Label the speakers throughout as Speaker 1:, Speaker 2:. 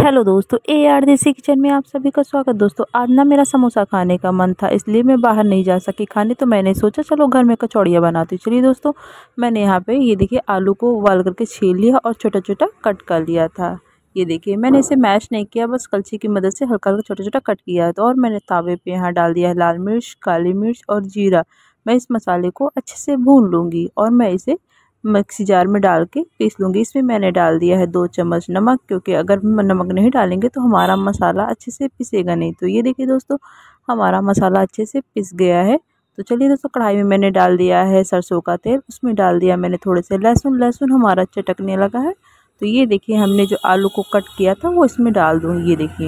Speaker 1: Hello दोस्तों, AR देसी kitchen में आप सभी का स्वागत। दोस्तों आज ना मेरा समोसा खाने का मन था, इसलिए मैं बाहर नहीं जा सकी खाने। तो मैंने सोचा चलो घर में कचौड़ियाँ बनाती। चलिए दोस्तों, मैंने यहाँ पे ये देखिए आलू को उबाल करके छील लिया और छोटा छोटा कट कर लिया था। ये देखिए मैंने इसे मैश नहीं किया, बस कलछी की मदद से हल्का हल्का छोटा छोटा कट किया है। तो और मैंने तावे पे यहाँ डाल दिया है लाल मिर्च, काली मिर्च और जीरा। मैं इस मसाले को अच्छे से भून लूँगी और मैं इसे मिक्सी जार में डाल के पीस लूँगी। इसमें मैंने डाल दिया है 2 चम्मच नमक, क्योंकि अगर नमक नहीं डालेंगे तो हमारा मसाला अच्छे से पिसेगा नहीं। तो ये देखिए दोस्तों, हमारा मसाला अच्छे से पिस गया है। तो चलिए दोस्तों, कढ़ाई में मैंने डाल दिया है सरसों का तेल, उसमें डाल दिया मैंने थोड़े से लहसुन हमारा चटकने लगा है। तो ये देखिए हमने जो आलू को कट किया था वो इसमें डाल दूँगी, ये देखिए,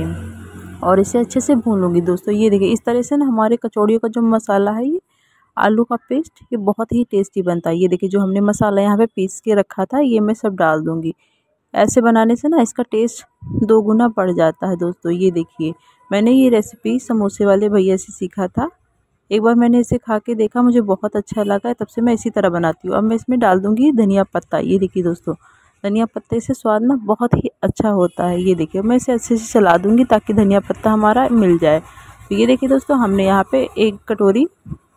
Speaker 1: और इसे अच्छे से भून लूँगी। दोस्तों ये देखिए इस तरह से ना हमारे कचौड़ियों का जो मसाला है, ये आलू का पेस्ट, ये बहुत ही टेस्टी बनता है। ये देखिए जो हमने मसाला यहाँ पे पीस के रखा था, ये मैं सब डाल दूँगी। ऐसे बनाने से ना इसका टेस्ट 2 गुना बढ़ जाता है। दोस्तों ये देखिए मैंने ये रेसिपी समोसे वाले भैया से सीखा था। एक बार मैंने इसे खा के देखा, मुझे बहुत अच्छा लगा है, तब से मैं इसी तरह बनाती हूँ। अब मैं इसमें डाल दूँगी धनिया पत्ता। ये देखिए दोस्तों, धनिया पत्ते से स्वाद ना बहुत ही अच्छा होता है। ये देखिए मैं इसे अच्छे से चला दूँगी ताकि धनिया पत्ता हमारा मिल जाए। तो ये देखिए दोस्तों, हमने यहाँ पे 1 कटोरी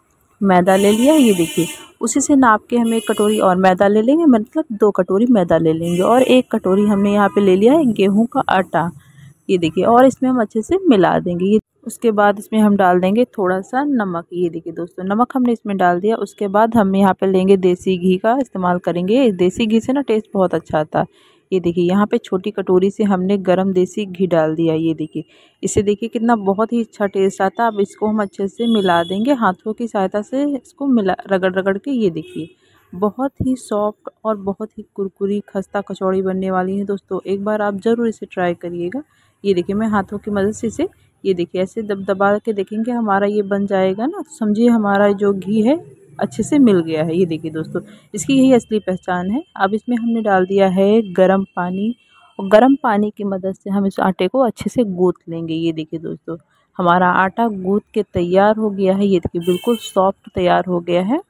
Speaker 1: मैदा ले लिया। ये देखिए उसी से नाप के हम 1 कटोरी और मैदा ले लेंगे, मतलब 2 कटोरी मैदा ले लेंगे। और 1 कटोरी हमने यहाँ पे ले लिया है गेहूं का आटा। ये देखिए, और इसमें हम अच्छे से मिला देंगे। ये उसके बाद इसमें हम डाल देंगे थोड़ा सा नमक। ये देखिए दोस्तों, नमक हमने इसमें डाल दिया। उसके बाद हम यहाँ पे लेंगे देसी घी का इस्तेमाल करेंगे। देसी घी से ना टेस्ट बहुत अच्छा आता है। ये देखिए यहाँ पे छोटी कटोरी से हमने गरम देसी घी डाल दिया। ये देखिए इससे देखिए कितना बहुत ही अच्छा टेस्ट आता है। अब इसको हम अच्छे से मिला देंगे हाथों की सहायता से, इसको मिला रगड़ रगड़ के। ये देखिए बहुत ही सॉफ्ट और बहुत ही कुरकुरी खस्ता कचौड़ी बनने वाली है। दोस्तों एक बार आप ज़रूर इसे ट्राई करिएगा। ये देखिए मैं हाथों की मदद से इसे, ये देखिए ऐसे दबा के देखेंगे हमारा ये बन जाएगा ना, तो समझिए हमारा जो घी है अच्छे से मिल गया है। ये देखिए दोस्तों, इसकी यही असली पहचान है। अब इसमें हमने डाल दिया है गर्म पानी, और गर्म पानी की मदद से हम इस आटे को अच्छे से गूँथ लेंगे। ये देखिए दोस्तों, हमारा आटा गूँथ के तैयार हो गया है। ये देखिए बिल्कुल सॉफ्ट तैयार हो गया है।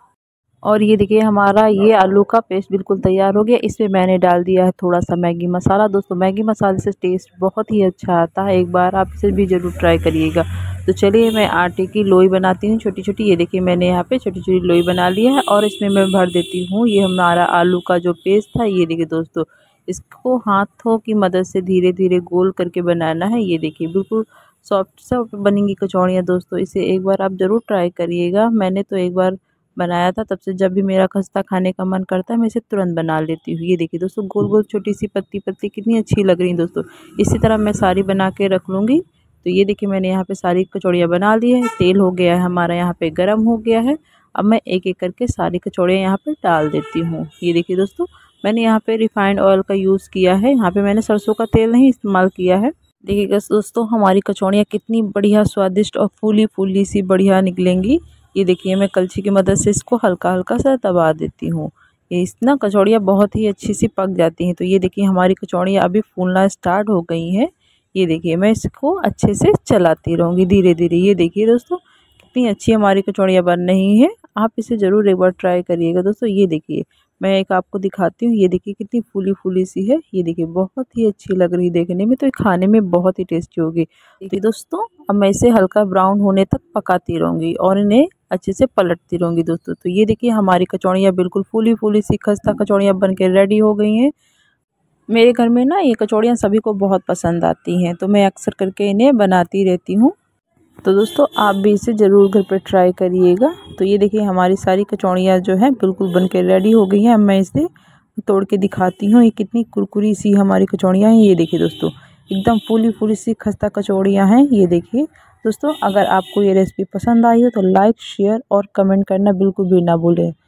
Speaker 1: और ये देखिए हमारा ये आलू का पेस्ट बिल्कुल तैयार हो गया। इसमें मैंने डाल दिया है थोड़ा सा मैगी मसाला। दोस्तों मैगी मसाले से टेस्ट बहुत ही अच्छा आता है, एक बार आप इसे भी ज़रूर ट्राई करिएगा। तो चलिए मैं आटे की लोई बनाती हूँ छोटी छोटी। ये देखिए मैंने यहाँ पे छोटी छोटी लोई बना ली है और इसमें मैं भर देती हूँ ये हमारा आलू का जो पेस्ट था। ये देखिए दोस्तों, इसको हाथों की मदद से धीरे धीरे गोल करके बनाना है। ये देखिए बिल्कुल सॉफ्ट सॉफ्ट बनेंगी कचौड़ियाँ। दोस्तों इसे एक बार आप ज़रूर ट्राई करिएगा। मैंने तो एक बार बनाया था, तब से जब भी मेरा खस्ता खाने का मन करता है मैं इसे तुरंत बना लेती हूँ। ये देखिए दोस्तों, गोल गोल छोटी सी पत्ती पत्ती कितनी अच्छी लग रही है। दोस्तों इसी तरह मैं सारी बना के रख लूँगी। तो ये देखिए मैंने यहाँ पे सारी कचौड़ियाँ बना ली है। तेल हो गया है हमारा यहाँ पे गर्म हो गया है। अब मैं एक एक करके सारी कचौड़ियाँ यहाँ पे डाल देती हूँ। ये देखिए दोस्तों, मैंने यहाँ पे रिफाइंड ऑयल का यूज़ किया है, यहाँ पे मैंने सरसों का तेल नहीं इस्तेमाल किया है। देखिएगा दोस्तों, हमारी कचौड़ियाँ कितनी बढ़िया स्वादिष्ट और फूली फूली सी बढ़िया निकलेंगी। ये देखिए मैं कलछी की मदद से इसको हल्का हल्का सा दबा देती हूँ। ये इस ना कचौड़ियाँ बहुत ही अच्छी सी पक जाती हैं। तो ये देखिए हमारी कचौड़ियाँ अभी फूलना स्टार्ट हो गई हैं। ये देखिए मैं इसको अच्छे से चलाती रहूँगी धीरे धीरे। ये देखिए दोस्तों, कितनी अच्छी हमारी कचौड़ियाँ बन रही हैं। आप इसे ज़रूर एक बार ट्राई करिएगा। दोस्तों ये देखिए मैं एक आपको दिखाती हूँ। ये देखिए कितनी फूली फूली सी है। ये देखिए बहुत ही अच्छी लग रही देखने में, तो ये खाने में बहुत ही टेस्टी होगी। देखिए दोस्तों, अब मैं इसे हल्का ब्राउन होने तक पकाती रहूँगी और इन्हें अच्छे से पलटती रहूँगी। दोस्तों तो ये देखिए हमारी कचौड़ियाँ बिल्कुल फूली फूली सी खस्ता कचौड़ियाँ बन के रेडी हो गई हैं। मेरे घर में ना ये कचौड़ियाँ सभी को बहुत पसंद आती हैं, तो मैं अक्सर करके इन्हें बनाती रहती हूँ। तो दोस्तों आप भी इसे ज़रूर घर पे ट्राई करिएगा। तो ये देखिए हमारी सारी कचौड़ियाँ जो है बिल्कुल बन के रेडी हो गई हैं। अब मैं इसे तोड़ के दिखाती हूँ, ये कितनी कुरकुरी सी हमारी कचौड़ियाँ हैं। ये देखिए दोस्तों, एकदम फूली फूली सी खस्ता कचौड़ियाँ हैं। ये देखिए दोस्तों, अगर आपको ये रेसिपी पसंद आई हो तो लाइक, शेयर और कमेंट करना बिल्कुल भी ना भूलें।